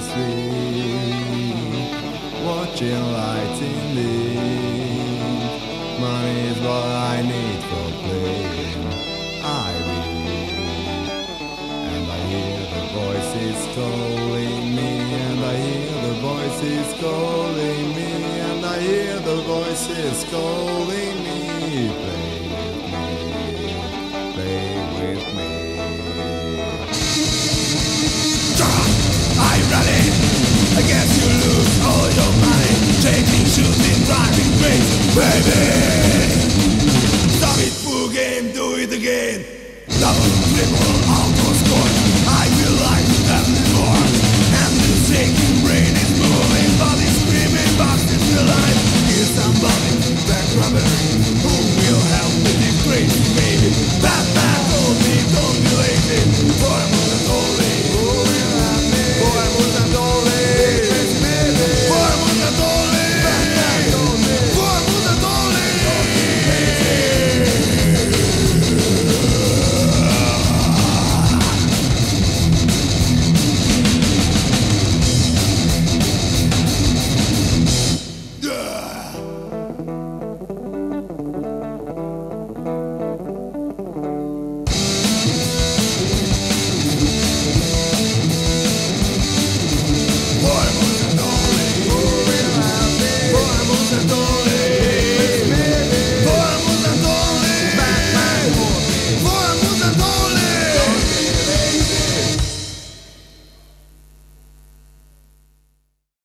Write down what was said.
asleep, watching lights in leave. Money is what I need for playing. I read, and I hear the voices calling me, and I hear the voices calling me, and I hear the voices calling me. Play with me. Are you ready? I guess you lose all your money, taking, shooting, driving crazy, baby. Stop it, full game, do it again. Double, triple, almost score. I will like